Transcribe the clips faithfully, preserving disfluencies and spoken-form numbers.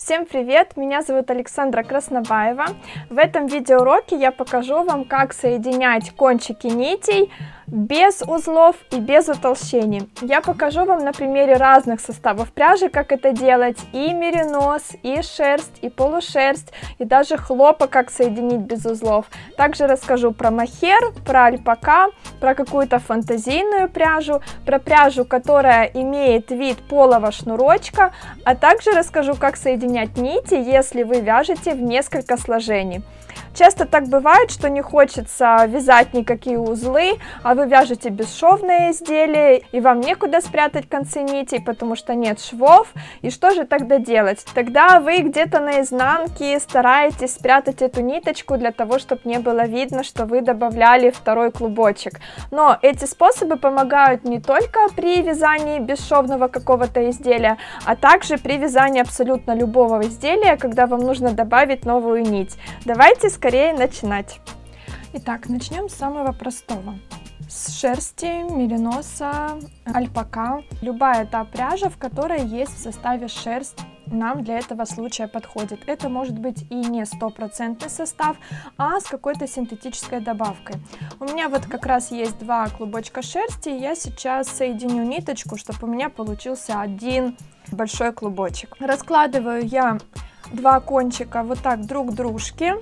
Всем привет! Меня зовут Александра Краснобаева. В этом видеоуроке я покажу вам, как соединять кончики нитей без узлов и без утолщений. Я покажу вам на примере разных составов пряжи, как это делать, и меринос, и шерсть, и полушерсть, и даже хлопок, как соединить без узлов. Также расскажу про мохер, про альпака, про какую-то фантазийную пряжу, про пряжу, которая имеет вид полого шнурочка, а также расскажу, как соединять нити, если вы вяжете в несколько сложений. Часто так бывает, что не хочется вязать никакие узлы, а вы вяжете бесшовное изделие, и вам некуда спрятать концы нитей, потому что нет швов. И что же тогда делать? Тогда вы где-то на изнанке стараетесь спрятать эту ниточку для того, чтобы не было видно, что вы добавляли второй клубочек. Но эти способы помогают не только при вязании бесшовного какого-то изделия, а также при вязании абсолютно любого изделия, когда вам нужно добавить новую нить. Давайте скорее начинать. Итак, начнем с самого простого. С шерсти, мериноса, альпака. Любая та пряжа, в которой есть в составе шерсть, нам для этого случая подходит. Это может быть и не стопроцентный состав, а с какой-то синтетической добавкой. У меня вот как раз есть два клубочка шерсти, и я сейчас соединю ниточку, чтобы у меня получился один большой клубочек. Раскладываю я два кончика вот так друг к дружке.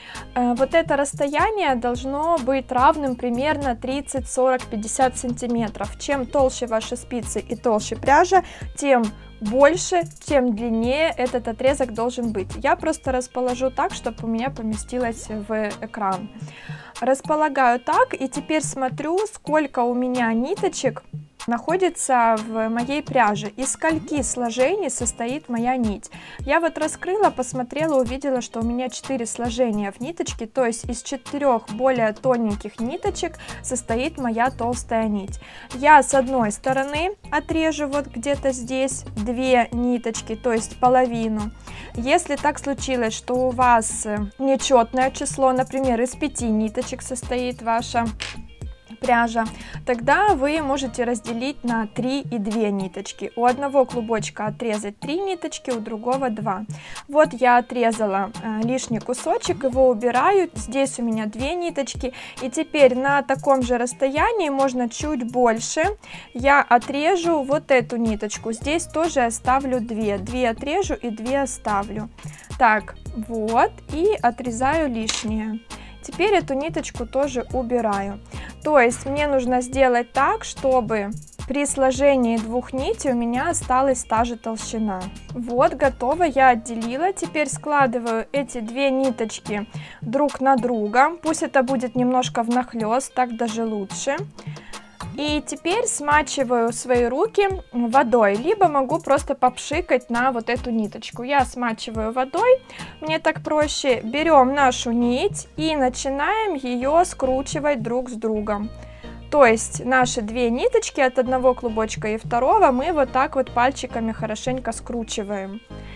Вот это расстояние должно быть равным примерно тридцать, сорок, пятьдесят сантиметров. Чем толще ваши спицы и толще пряжа, тем больше, тем длиннее этот отрезок должен быть. Я просто расположу так, чтобы у меня поместилось в экран. Располагаю так, и теперь смотрю, сколько у меня ниточек находится в моей пряже, из скольки сложений состоит моя нить. Я вот раскрыла, посмотрела, увидела, что у меня четыре сложения в ниточке, то есть из четырех более тоненьких ниточек состоит моя толстая нить. Я с одной стороны отрежу вот где-то здесь две ниточки, то есть половину. Если так случилось, что у вас нечетное число, например, из пяти ниточек состоит ваша пряжа, тогда вы можете разделить на три и две ниточки. У одного клубочка отрезать три ниточки, у другого два. Вот я отрезала э, лишний кусочек, его убираю. Здесь у меня две ниточки, и теперь на таком же расстоянии, можно чуть больше, я отрежу вот эту ниточку. Здесь тоже оставлю две. Две отрежу и две оставлю. Так, вот, и отрезаю лишнее. Теперь эту ниточку тоже убираю. То есть мне нужно сделать так, чтобы при сложении двух нитей у меня осталась та же толщина. Вот, готово, я отделила. Теперь складываю эти две ниточки друг на друга. Пусть это будет немножко внахлёст, так даже лучше. И теперь смачиваю свои руки водой, либо могу просто попшикать на вот эту ниточку. Я смачиваю водой, мне так проще. Берем нашу нить и начинаем ее скручивать друг с другом. То есть наши две ниточки от одного клубочка и второго мы вот так вот пальчиками хорошенько скручиваем.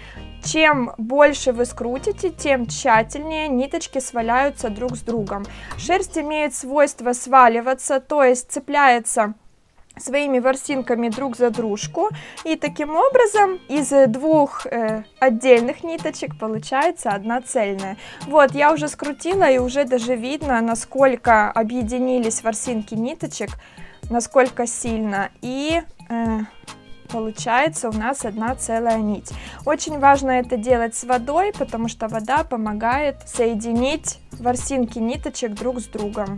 Чем больше вы скрутите, тем тщательнее ниточки сваляются друг с другом. Шерсть имеет свойство сваливаться, то есть цепляется своими ворсинками друг за дружку, и таким образом из двух э, отдельных ниточек получается одна цельная. Вот, я уже скрутила, и уже даже видно, насколько объединились ворсинки ниточек, насколько сильно, и э, получается у нас одна целая нить. Очень важно это делать с водой, потому что вода помогает соединить ворсинки ниточек друг с другом.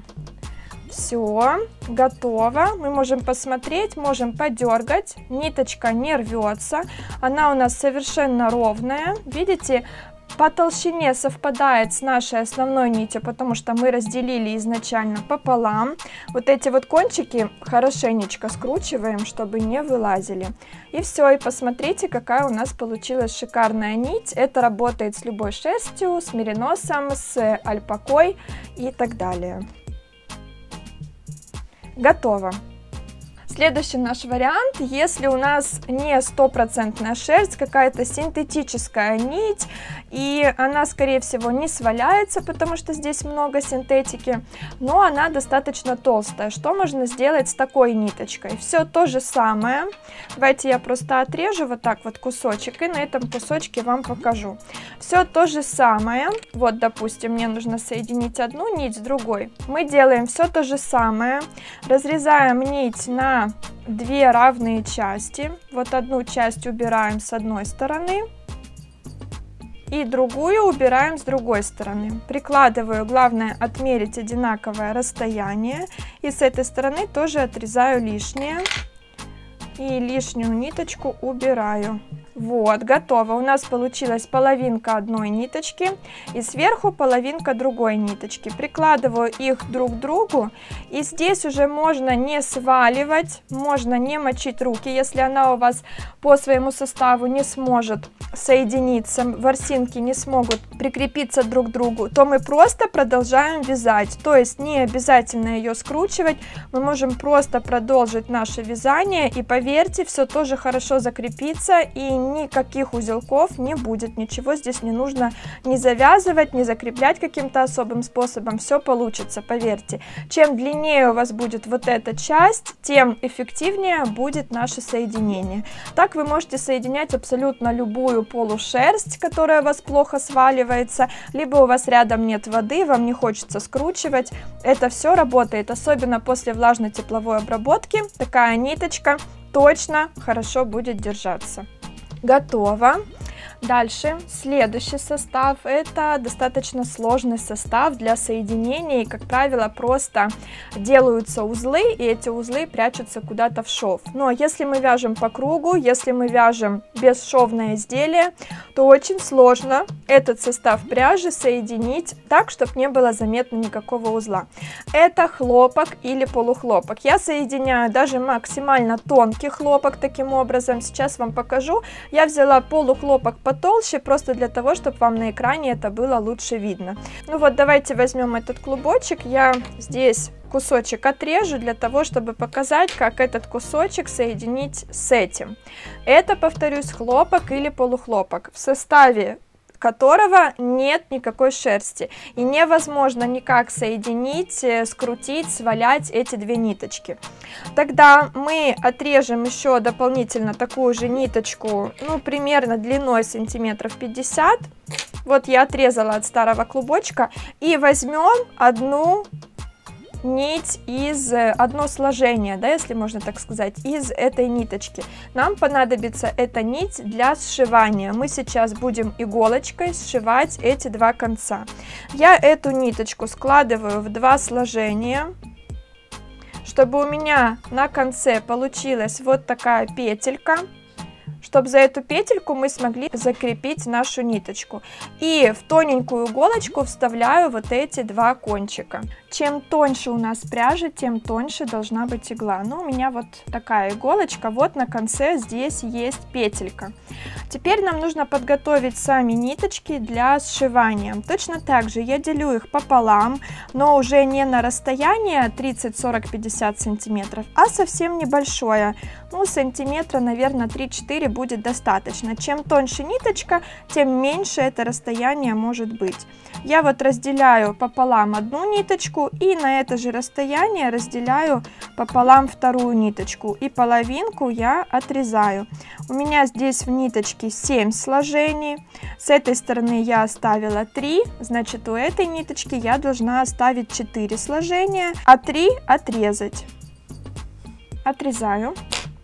Все, готово. Мы можем посмотреть, можем подергать. Ниточка не рвется, она у нас совершенно ровная. Видите, по толщине совпадает с нашей основной нитью, потому что мы разделили изначально пополам. Вот эти вот кончики хорошенечко скручиваем, чтобы не вылазили. И все, и посмотрите, какая у нас получилась шикарная нить. Это работает с любой шерстью, с мериносом, с альпакой и так далее. Готово. Следующий наш вариант, если у нас не стопроцентная шерсть, какая-то синтетическая нить, и она, скорее всего, не сваляется, потому что здесь много синтетики, но она достаточно толстая. Что можно сделать с такой ниточкой? Все то же самое. Давайте я просто отрежу вот так вот кусочек, и на этом кусочке вам покажу. Все то же самое. Вот, допустим, мне нужно соединить одну нить с другой. Мы делаем все то же самое. Разрезаем нить на две равные части. Вот одну часть убираем с одной стороны и другую убираем с другой стороны. Прикладываю, главное отмерить одинаковое расстояние, и с этой стороны тоже отрезаю лишнее и лишнюю ниточку убираю. Вот, готово. У нас получилась половинка одной ниточки и сверху половинка другой ниточки. Прикладываю их друг к другу, и здесь уже можно не сваливать, можно не мочить руки, если она у вас по своему составу не сможет соединиться, ворсинки не смогут прикрепиться друг к другу, то мы просто продолжаем вязать. То есть не обязательно ее скручивать, мы можем просто продолжить наше вязание, и поверьте, все тоже хорошо закрепится, и никаких узелков не будет, ничего здесь не нужно не завязывать, не закреплять каким-то особым способом, все получится, поверьте. Чем длиннее у вас будет вот эта часть, тем эффективнее будет наше соединение. Так вы можете соединять абсолютно любую полушерсть, которая у вас плохо сваливается, либо у вас рядом нет воды, вам не хочется скручивать. Это все работает, особенно после влажно-тепловой обработки. Такая ниточка точно хорошо будет держаться. Готово. Дальше, следующий состав, это достаточно сложный состав для соединения, и, как правило, просто делаются узлы, и эти узлы прячутся куда-то в шов. Но если мы вяжем по кругу, если мы вяжем бесшовное изделие, то очень сложно этот состав пряжи соединить так, чтобы не было заметно никакого узла. Это хлопок или полухлопок. Я соединяю даже максимально тонкий хлопок таким образом. Сейчас вам покажу. Я взяла полухлопок потолще, просто для того, чтобы вам на экране это было лучше видно. Ну вот, давайте возьмем этот клубочек. Я здесь кусочек отрежу для того, чтобы показать, как этот кусочек соединить с этим. Это, повторюсь, хлопок или полухлопок, в составе которого нет никакой шерсти, и невозможно никак соединить, скрутить, свалять эти две ниточки. Тогда мы отрежем еще дополнительно такую же ниточку, ну, примерно длиной сантиметров пятьдесят. Вот я отрезала от старого клубочка, и возьмем одну нить из, одно сложение, да, если можно так сказать, из этой ниточки. Нам понадобится эта нить для сшивания. Мы сейчас будем иголочкой сшивать эти два конца. Я эту ниточку складываю в два сложения, чтобы у меня на конце получилась вот такая петелька, чтобы за эту петельку мы смогли закрепить нашу ниточку. И в тоненькую иголочку вставляю вот эти два кончика. Чем тоньше у нас пряжа, тем тоньше должна быть игла. Ну, у меня вот такая иголочка, вот на конце здесь есть петелька. Теперь нам нужно подготовить сами ниточки для сшивания. Точно так же я делю их пополам, но уже не на расстояние тридцать, сорок, пятьдесят сантиметров, а совсем небольшое. Ну, сантиметра, наверное, три-четыре будет достаточно. Чем тоньше ниточка, тем меньше это расстояние может быть. Я вот разделяю пополам одну ниточку, и на это же расстояние разделяю пополам вторую ниточку, и половинку я отрезаю. У меня здесь в ниточке семь сложений. С этой стороны я оставила три, значит, у этой ниточки я должна оставить четыре сложения, а три отрезать. Отрезаю.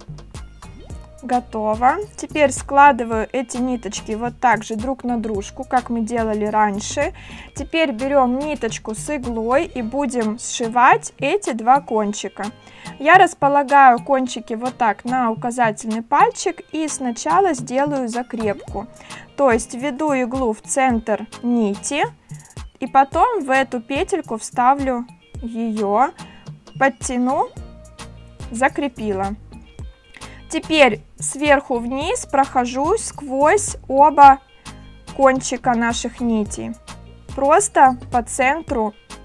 Готово. Теперь складываю эти ниточки вот так же друг на дружку, как мы делали раньше. Теперь берем ниточку с иглой и будем сшивать эти два кончика. Я располагаю кончики вот так на указательный пальчик и сначала сделаю закрепку. То есть введу иглу в центр нити и потом в эту петельку вставлю ее, подтяну, закрепила. Теперь сверху вниз прохожусь сквозь оба кончика наших нитей. Просто по центру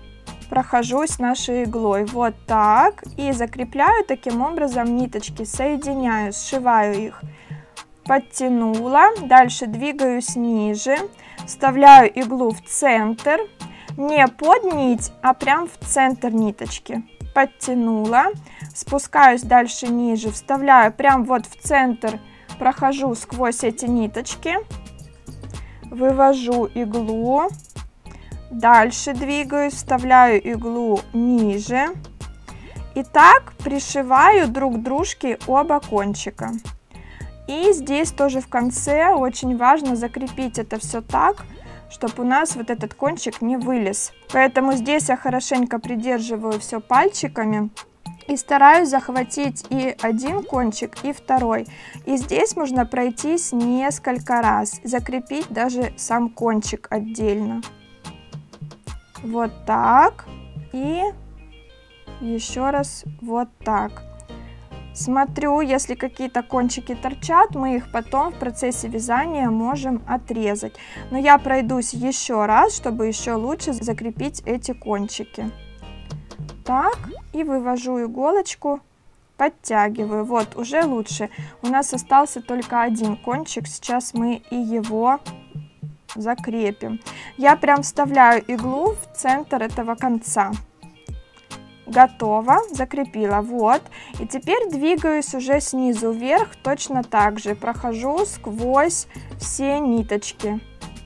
прохожусь нашей иглой вот так и закрепляю таким образом ниточки, соединяю, сшиваю их. Подтянула, дальше двигаюсь ниже, вставляю иглу в центр, не под нить, а прям в центр ниточки. Подтянула, спускаюсь дальше ниже, вставляю прям вот в центр, прохожу сквозь эти ниточки, вывожу иглу, дальше двигаюсь, вставляю иглу ниже. И так пришиваю друг к дружке оба кончика. И здесь тоже в конце очень важно закрепить это все так, чтобы у нас вот этот кончик не вылез. Поэтому здесь я хорошенько придерживаю все пальчиками и стараюсь захватить и один кончик, и второй. И здесь можно пройтись несколько раз, закрепить даже сам кончик отдельно. Вот так. И еще раз вот так. Смотрю, если какие-то кончики торчат, мы их потом в процессе вязания можем отрезать. Но я пройдусь еще раз, чтобы еще лучше закрепить эти кончики. Так, и вывожу иголочку, подтягиваю. Вот, уже лучше. У нас остался только один кончик, сейчас мы и его закрепим. Я прям вставляю иглу в центр этого конца. Готово, закрепила, вот. И теперь двигаюсь уже снизу вверх, точно так же. Прохожу сквозь все ниточки.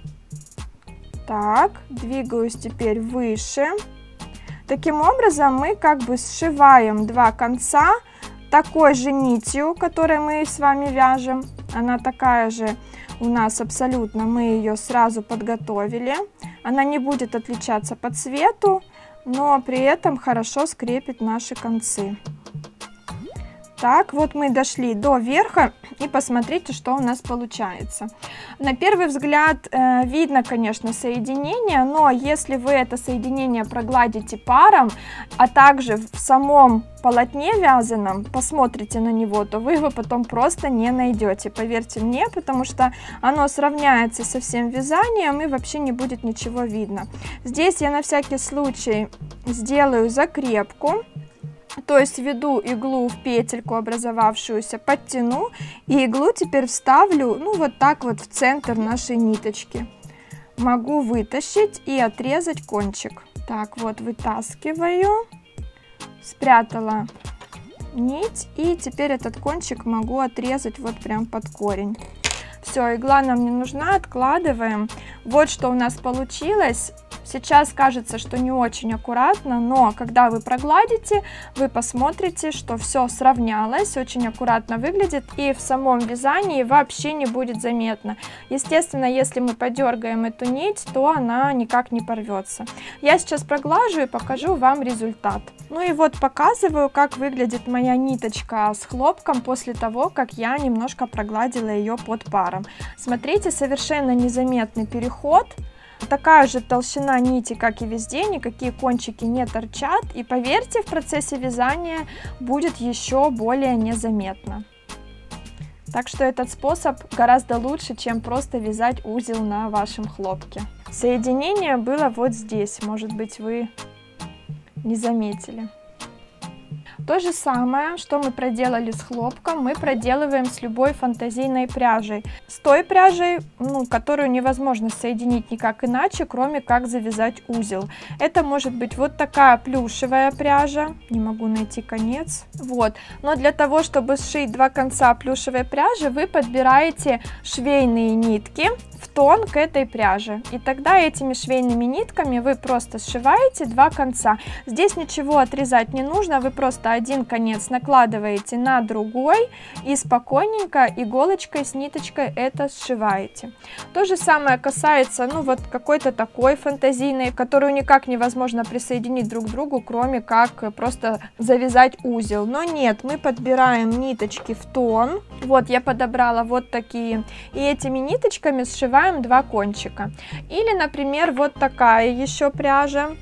Так, двигаюсь теперь выше. Таким образом мы как бы сшиваем два конца такой же нитью, которой мы с вами вяжем. Она такая же у нас абсолютно, мы ее сразу подготовили. Она не будет отличаться по цвету, но при этом хорошо скрепит наши концы. Так, вот мы дошли до верха, и посмотрите, что у нас получается. На первый взгляд э, видно, конечно, соединение, но если вы это соединение прогладите паром, а также в самом полотне вязаном, посмотрите на него, то вы его потом просто не найдете, поверьте мне, потому что оно сравняется со всем вязанием и вообще не будет ничего видно. Здесь я на всякий случай сделаю закрепку. То есть введу иглу в петельку образовавшуюся, подтяну и иглу теперь вставлю, ну вот так вот в центр нашей ниточки. Могу вытащить и отрезать кончик. Так, вот вытаскиваю, спрятала нить и теперь этот кончик могу отрезать вот прям под корень. Все, игла нам не нужна, откладываем. Вот что у нас получилось. Сейчас кажется, что не очень аккуратно, но когда вы прогладите, вы посмотрите, что все сравнялось, очень аккуратно выглядит и в самом вязании вообще не будет заметно. Естественно, если мы подергаем эту нить, то она никак не порвется. Я сейчас проглажу и покажу вам результат. Ну и вот показываю, как выглядит моя ниточка с хлопком после того, как я немножко прогладила ее под паром. Смотрите, совершенно незаметный переход. Такая же толщина нити, как и везде, никакие кончики не торчат. И поверьте, в процессе вязания будет еще более незаметно. Так что этот способ гораздо лучше, чем просто вязать узел на вашем хлопке. Соединение было вот здесь, может быть, вы не заметили. То же самое, что мы проделали с хлопком, мы проделываем с любой фантазийной пряжей. С той пряжей, ну, которую невозможно соединить никак иначе, кроме как завязать узел. Это может быть вот такая плюшевая пряжа, не могу найти конец. Вот. Но для того, чтобы сшить два конца плюшевой пряжи, вы подбираете швейные нитки в тон к этой пряже. И тогда этими швейными нитками вы просто сшиваете два конца. Здесь ничего отрезать не нужно, вы просто один конец накладываете на другой и спокойненько иголочкой с ниточкой это сшиваете. То же самое касается, ну, вот какой-то такой фантазийной, которую никак невозможно присоединить друг к другу, кроме как просто завязать узел. Но нет, мы подбираем ниточки в тон. Вот я подобрала вот такие. И этими ниточками сшиваем два кончика. Или, например, вот такая еще пряжа.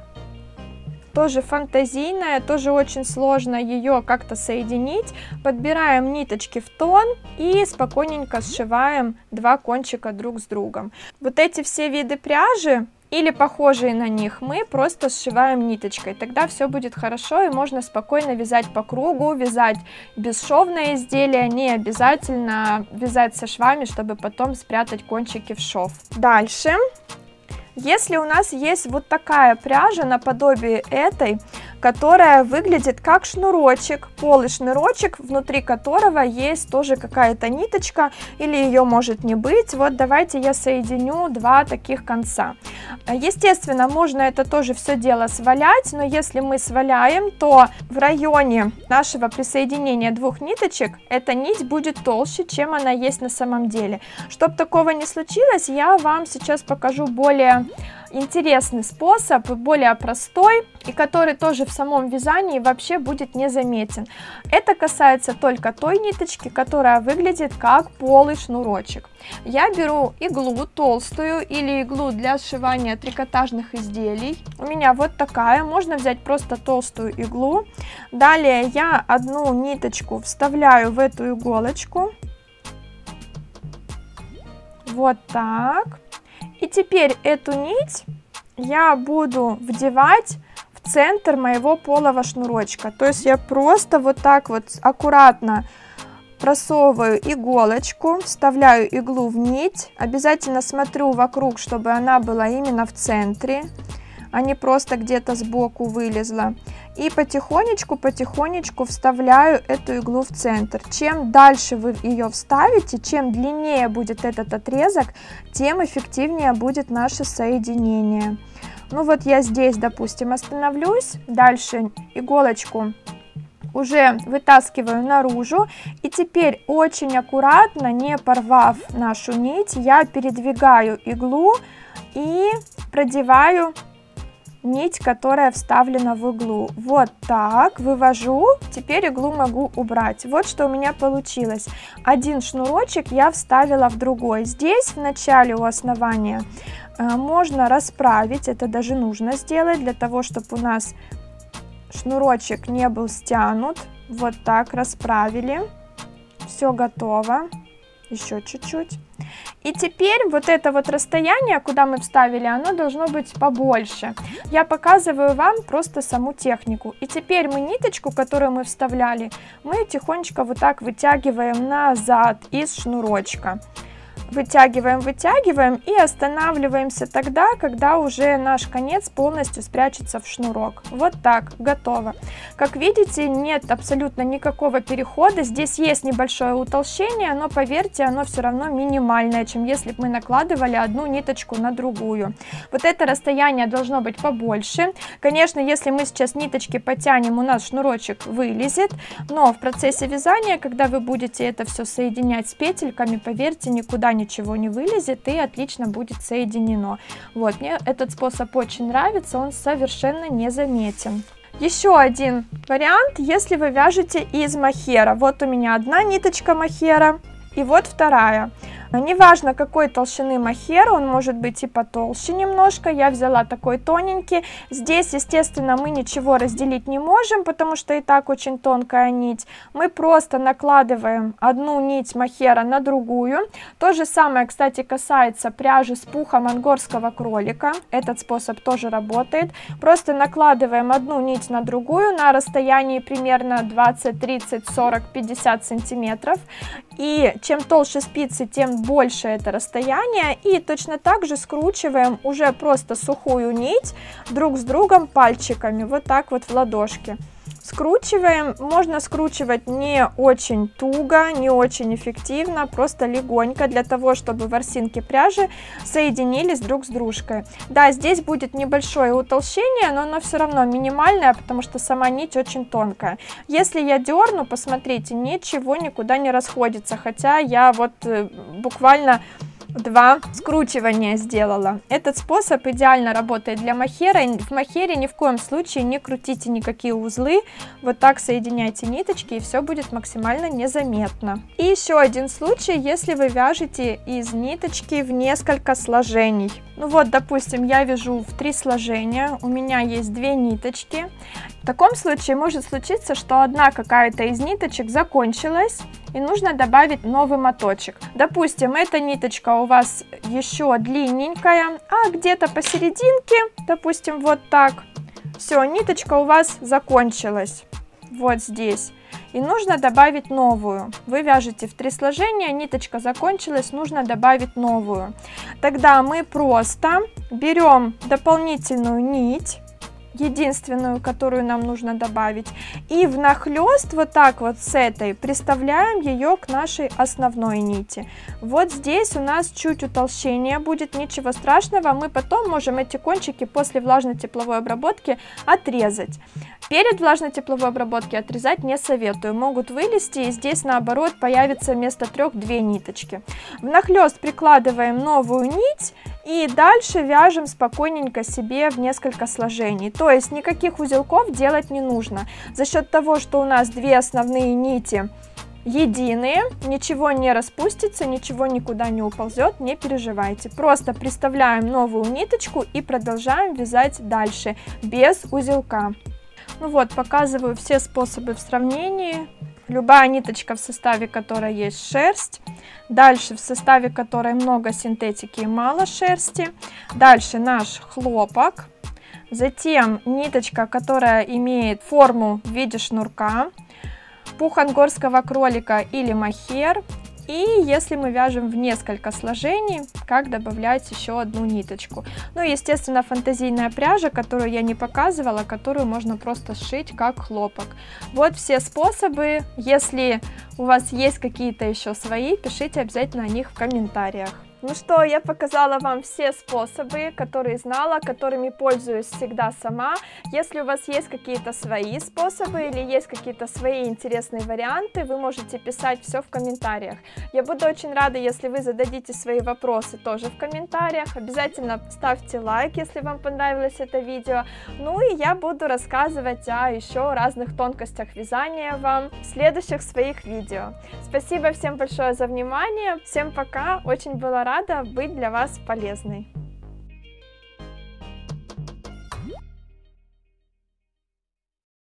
Тоже фантазийная, тоже очень сложно ее как-то соединить. Подбираем ниточки в тон и спокойненько сшиваем два кончика друг с другом. Вот эти все виды пряжи, или похожие на них, мы просто сшиваем ниточкой. Тогда все будет хорошо, и можно спокойно вязать по кругу, вязать бесшовное изделие, не обязательно вязать со швами, чтобы потом спрятать кончики в шов. Дальше. Если у нас есть вот такая пряжа наподобие этой, которая выглядит как шнурочек, полый шнурочек, внутри которого есть тоже какая-то ниточка, или ее может не быть, вот давайте я соединю два таких конца. Естественно, можно это тоже все дело свалять, но если мы сваляем, то в районе нашего присоединения двух ниточек эта нить будет толще, чем она есть на самом деле. Чтобы такого не случилось, я вам сейчас покажу более интересный способ, более простой, и который тоже в самом вязании вообще будет незаметен. Это касается только той ниточки, которая выглядит как полый шнурочек. Я беру иглу толстую или иглу для сшивания трикотажных изделий. У меня вот такая, можно взять просто толстую иглу. Далее я одну ниточку вставляю в эту иголочку. Вот так. И теперь эту нить я буду вдевать в центр моего полого шнурочка. То есть я просто вот так вот аккуратно просовываю иголочку, вставляю иглу в нить. Обязательно смотрю вокруг, чтобы она была именно в центре, а не просто где-то сбоку вылезла. И потихонечку, потихонечку вставляю эту иглу в центр. Чем дальше вы ее вставите, чем длиннее будет этот отрезок, тем эффективнее будет наше соединение. Ну вот я здесь, допустим, остановлюсь. Дальше иголочку уже вытаскиваю наружу. И теперь очень аккуратно, не порвав нашу нить, я передвигаю иглу и продеваю нить, которая вставлена в иглу. Вот так вывожу. Теперь иглу могу убрать. Вот что у меня получилось. Один шнурочек я вставила в другой. Здесь в начале у основания э, можно расправить. Это даже нужно сделать для того, чтобы у нас шнурочек не был стянут. Вот так расправили. Все готово. Еще чуть-чуть. И теперь вот это вот расстояние, куда мы вставили, оно должно быть побольше. Я показываю вам просто саму технику. И теперь мы ниточку, которую мы вставляли, мы тихонечко вот так вытягиваем назад из шнурочка. Вытягиваем, вытягиваем и останавливаемся тогда, когда уже наш конец полностью спрячется в шнурок. Вот так, готово. Как видите, нет абсолютно никакого перехода. Здесь есть небольшое утолщение, но поверьте, оно все равно минимальное, чем если бы мы накладывали одну ниточку на другую. Вот это расстояние должно быть побольше. Конечно, если мы сейчас ниточки потянем, у нас шнурочек вылезет, но в процессе вязания, когда вы будете это все соединять с петельками, поверьте, никуда не ничего не вылезет и отлично будет соединено. Вот, мне этот способ очень нравится, он совершенно незаметен. Еще один вариант, если вы вяжете из мохера. Вот у меня одна ниточка мохера и вот вторая. Неважно, какой толщины мохер, он может быть и потолще немножко. Я взяла такой тоненький. Здесь, естественно, мы ничего разделить не можем, потому что и так очень тонкая нить. Мы просто накладываем одну нить мохера на другую. То же самое, кстати, касается пряжи с пухом ангорского кролика. Этот способ тоже работает. Просто накладываем одну нить на другую на расстоянии примерно двадцать, тридцать, сорок, пятьдесят сантиметров. И чем толще спицы, тем больше это расстояние. И точно так же скручиваем уже просто сухую нить друг с другом пальчиками. Вот так вот в ладошки. Скручиваем. Можно скручивать не очень туго, не очень эффективно, просто легонько, для того, чтобы ворсинки пряжи соединились друг с дружкой. Да, здесь будет небольшое утолщение, но оно все равно минимальное, потому что сама нить очень тонкая. Если я дерну, посмотрите, ничего никуда не расходится, хотя я вот буквально два скручивания сделала. Этот способ идеально работает для мохера. В мохере ни в коем случае не крутите никакие узлы. Вот так соединяйте ниточки, и все будет максимально незаметно. И еще один случай, если вы вяжете из ниточки в несколько сложений. Ну вот, допустим, я вяжу в три сложения, у меня есть две ниточки, В таком случае может случиться, что одна какая-то из ниточек закончилась, и нужно добавить новый моточек. Допустим, эта ниточка у вас еще длинненькая, а где-то посерединке, допустим, вот так, все, ниточка у вас закончилась, вот здесь. И нужно добавить новую. Вы вяжете в три сложения, ниточка закончилась, нужно добавить новую. Тогда мы просто берем дополнительную нить, единственную, которую нам нужно добавить, и внахлёст вот так вот с этой приставляем ее к нашей основной нити. Вот здесь у нас чуть утолщение будет, ничего страшного, мы потом можем эти кончики после влажно-тепловой обработки отрезать. Перед влажно-тепловой обработки отрезать не советую, могут вылезти, и здесь наоборот появится вместо трех две ниточки. Внахлёст прикладываем новую нить и дальше вяжем спокойненько себе в несколько сложений. То есть никаких узелков делать не нужно. За счет того, что у нас две основные нити единые, ничего не распустится, ничего никуда не уползет, не переживайте. Просто приставляем новую ниточку и продолжаем вязать дальше без узелка. Ну вот, показываю все способы в сравнении. Любая ниточка, в составе которой есть шерсть. Дальше, в составе которой много синтетики и мало шерсти. Дальше наш хлопок. Затем ниточка, которая имеет форму в виде шнурка. Пух ангорского кролика или мохер. И если мы вяжем в несколько сложений, как добавлять еще одну ниточку. Ну, естественно, фантазийная пряжа, которую я не показывала, которую можно просто сшить как хлопок. Вот все способы. Если у вас есть какие-то еще свои, пишите обязательно о них в комментариях. Ну что, я показала вам все способы, которые знала, которыми пользуюсь всегда сама. Если у вас есть какие-то свои способы или есть какие-то свои интересные варианты, вы можете писать все в комментариях. Я буду очень рада, если вы зададите свои вопросы тоже в комментариях. Обязательно ставьте лайк, если вам понравилось это видео. Ну и я буду рассказывать о еще разных тонкостях вязания вам в следующих своих видео. Спасибо всем большое за внимание. Всем пока. Очень была рада быть для вас полезной.